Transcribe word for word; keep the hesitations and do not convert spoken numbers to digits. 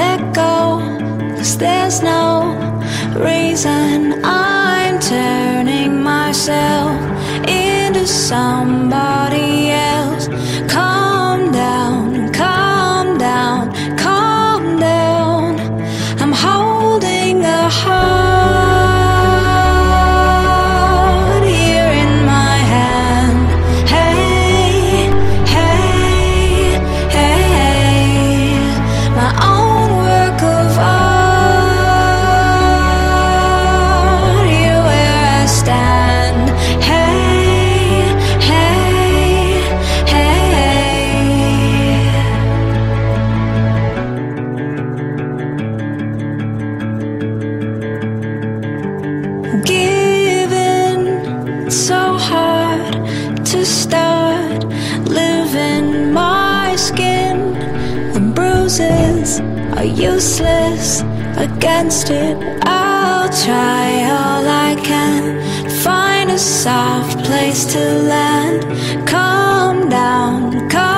let go, 'cause there's no reason I'm turning myself into somebody else. Calm down, calm down, calm down. I'm holding a heart here in my hand. Hey, hey, hey, my own work of art, here where I stand. Hey, hey, hey. Giving, so hard to start living. My skin, the bruises are useless against it. I'll try all I can, find a soft place to land. Calm down, calm